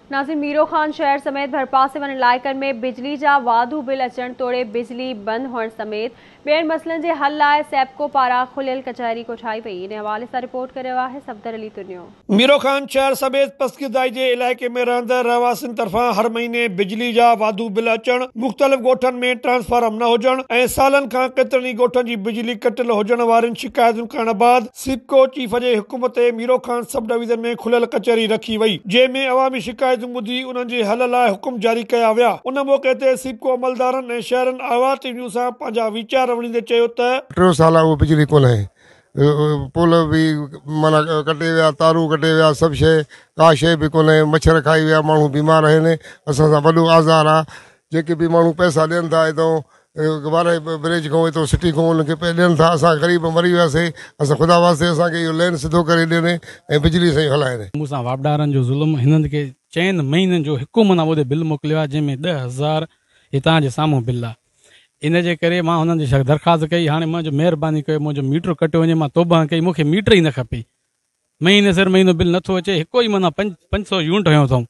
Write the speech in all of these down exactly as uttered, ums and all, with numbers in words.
नाज़िम मीरोखान शहर समेत भरपासे वारनि इलाइक़नि में बिजली जा वाधू बिल अचण तोड़े बिजली बंद हुअण समेत ॿियनि मसइलनि जे हल लाइ सेप्को पारां खुलियल कचहरी कोठाई वई। इन हवाले सां रिपोर्ट करे रहियो आहे सफदर अली तुनियो। मीरोखान शहर समेत पसकीदाई जे इलाइक़े में रहंदड़ रहवासियुनि तरफ़ां हर महीने बिजली जा वाधू बिल अचण, मुख़्तलिफ़ ॻोठनि में ट्रांसफार्मर न हुजण ऐं सालनि खां केतिरनि ई ॻोठनि जी बिजली कटियल हुजण वारनि शिकायतुनि करण बाद सेप्को चीफ जे हुकुम ते मीरोखान सब डिवीज़न में खुलियल कचहरी रखी वई, जंहिंमें अवामी शिकायतूं ॿुधी उन्हनि जे हल लाइ हुकुम जारी कया विया। उन मौक़े ते सेप्को अमलदारनि ऐं शहरनि आवाज़ टीवियूं सां पंहिंजा वीचार रवड़ींदे चयो त टे साल वो बिजली कोन है, पुल भी माना कटे विया, तारूं कटे विया, सभु शइ का शइ बि कोन्हे, मच्छर खाई विया, माण्हू बीमार आहिनि, असां सां वॾो आज़ार आहे। जेके बि माण्हू पैसा ॾियनि था हितां वारे ब्रिज खां हितां सिटी खां उनखे ॾियनि था, असां ग़रीब मरी वियासीं, असां ख़ुदा वास्ते असांखे इहो लेन सिधो करे ॾियनि ऐं बिजली सां हलाइनि। मूंसां वापदारनि जो ज़ुल्म हिननि खे चइनि महीननि जो हिकु महीना ॿुधे बिल मोकिलियो आहे, जंहिंमें ॾह हज़ार हितां जे साम्हूं बिल आहे। इन जे करे मां हुननि जी दरख़्वास्त कई, हाणे मुंहिंजो महिरबानी कयो, मुंहिंजो मीटर कटियो वञे, मां तौबा कई, मूंखे मीटर ई न खपे, महीने सिर महीनो बिल नथो अचे, हिकु ई माना पंज पंज सौ यूनिट हयो अथऊं।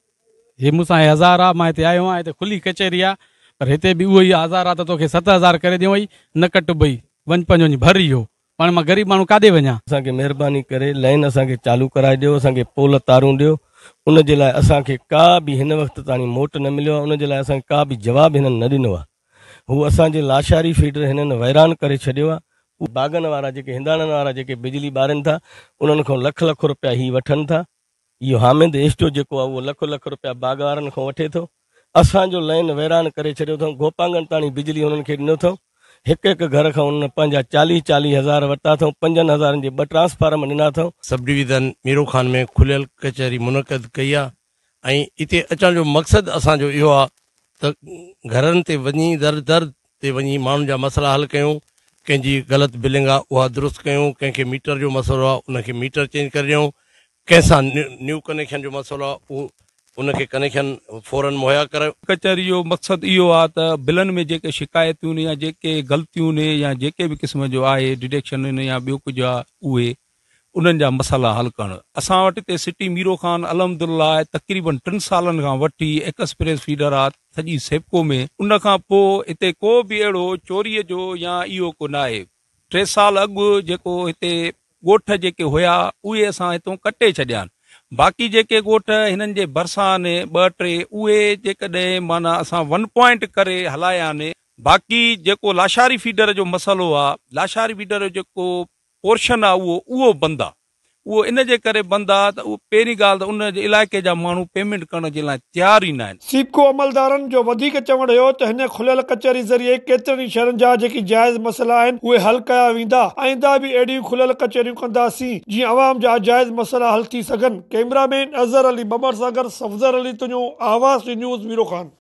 हे मूंसां हज़ार आहे, मां हिते आयो आहियां, हिते खुली कचहरी आहे, पर हिते बि उहो ई हज़ार आहे त तोखे सत हज़ार करे ॾियो वई न कट भई वञ पंहिंजो वञी भर इहो, पाण मां ग़रीब माण्हू काॾे वञा। असांखे महिरबानी करे लाइन असांखे चालू कराए ॾियो, असांखे पोल तारूं ॾियो, उन जे लाइ असांखे का बि हिन वक़्तु ताईं मोट न मिलियो आहे, उन जे लाइ असांखे का बि जवाबु हिननि न ॾिनो आहे। हू असांजे लाशारी फीडर हिननि वैरान करे छॾियो आहे। बागनि वारा जेके हिंदाणनि वारा जेके बिजली ॿारनि था, उन्हनि खां लख लख रुपया ही वठनि था। इहो हामिद एस्टो जेको आहे उहो लख लख रुपया बाग वारनि खां वठे थो। असांजो लाइन वैरान करे छॾियो अथऊं, गोपांगन ताणी बिजली हुननि खे ॾिनो अथऊं। हिकु हिकु घर खां उन्हनि पंहिंजा चालीह चालीह हज़ार वरिता अथऊं, पंजनि हज़ारनि जे ॿ ट्रांसफार्मर ॾिना अथऊं। सब डिवीज़न मीरोखान में खुलियल कचहरी मुनक़द कई आहे ऐं हिते अचण जो मक़सदु असांजो इहो आहे त घरनि ते वञी दर दर ते वञी माण्हुनि जा मसइला हल कयूं, कंहिंजी ग़लति बिलिंग आहे उहा दुरुस्त कयूं, कंहिंखे मीटर जो मसइलो आहे उनखे मीटर चेंज करे ॾियूं, कंहिंसां न्यू कनेक्शन जो मसइलो आहे उहो उनखे कनेक्शन फौरन मुहैया करायो। कचहरी जो मक़सदु इहो आहे त बिलनि में जेके शिकायतूं या जेके ग़लतियूं ने या जेके बि क़िस्म जो आहे डिडक्शन या ॿियो कुझु आहे उहे उन्हनि जा मसइला हल करणु। असां वटि हिते सिटी मीरोखान अलहमदुलिल्लाह तक़रीबन टिनि सालनि खां वठी एक्सप्रेस फीडर आहे सॼी सेप्को में। उन खां पोइ हिते को बि अहिड़ो चोरीअ जो या इहो को न आहे। टे साल अॻु जेको हिते ॻोठ जेके हुया उहे असां हितां कटे छॾिया आहिनि, बाक़ी जेके ॻोठ हिननि जे भरिसां आहिनि ॿ टे उहे जेकॾहिं माना असां वन पॉइंट करे हलाया आहिनि। बाक़ी जेको लाशारी फीडर जो मसइलो आहे, लाशारी फीडर जो जेको पोर्शन आहे उहो उहो बंदि आहे। उहो इन जे करे बंदि आहे त उहो पहिरीं ॻाल्हि त उन जे इलाइक़े जा माण्हू पेमेंट करण जे लाइ तयारु ई न आहिनि। सेप्को अमलदारनि जो वधीक चवणु हुयो त हिन खुलियल कचहरी ज़रिए केतिरनि ई शहरनि जा जेकी जाइज़ मसइला आहिनि उहे हल कया वेंदा। आईंदा बि अहिड़ियूं खुलियल कचहरियूं कंदासीं जीअं अवाम जा जाइज़ मसइला हल थी सघनि। Cameraman Azhar Ali Babar Sagar, Safdar Ali Tunio, Awaz news मीरोखान।